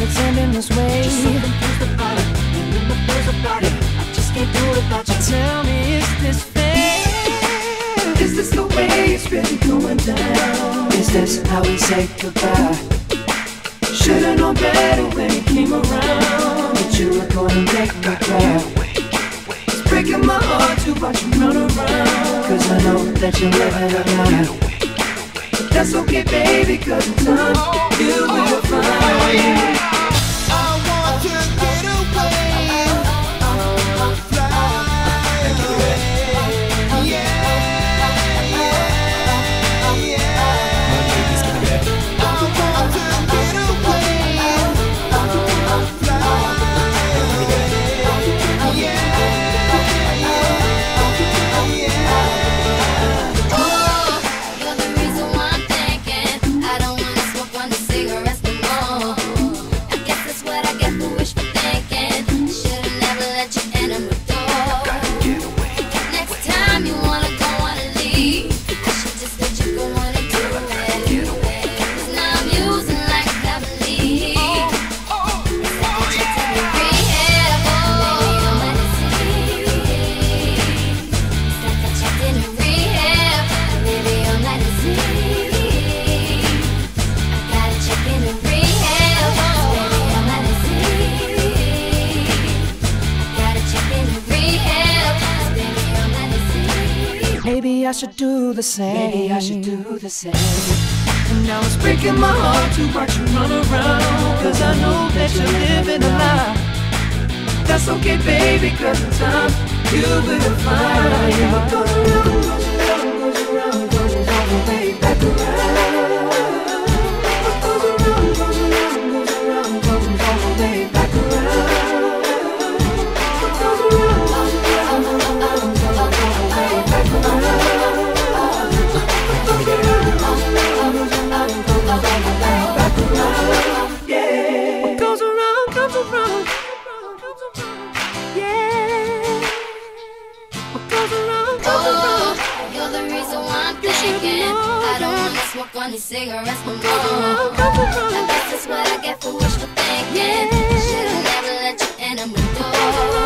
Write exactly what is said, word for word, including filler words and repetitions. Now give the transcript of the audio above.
it's ending this way. Just so confused about it, and in the feels about it, I just can't do it without you. Tell me, is this fair? Is this the way it's really going down? Is this how we say goodbye? Should've known better when you came around, that you were gonna make me cry. It's breaking my heart to watch you run around, cause I know that you're living a lie. That's okay, baby, cause in time you will find. I want to get away, fly away, yeah, yeah, yeah. I want to get away, fly away, yeah, yeah. Oh, you're the reason why I'm thinking I don't wanna smoke one of the cigarettes no more. I guess that's what I get for wishful thinking. Should've never let you enter my door. Next time you wanna go, wanna leave, I should just let you go on and do it. Cause now I'm using like heavily. It's like you took me rehab, oh, it's like I checked in a rehab, maybe I'm not disease. I gotta check in a rehab, maybe I'm not disease. I gotta check in a rehab, maybe I'm not disease. Maybe I should do the same. Maybe I should do the same. And now it's breaking my heart to watch you run around, cause I know that you're living a lie. That's okay, baby, cause in time you will find. What goes around, goes around, goes around, goes all the way back around. What goes around, goes around, goes around, goes all the way back around. What goes around, goes around, goes around, goes all the way back around. What goes around, comes around. Yeah. What goes around, comes around. Oh, you're the reason why I'm thinking I don't wanna smoke one of these cigarettes no Comes around, more. comes I around. guess that's what I get for wishful thinking. Should've never let you enter my door.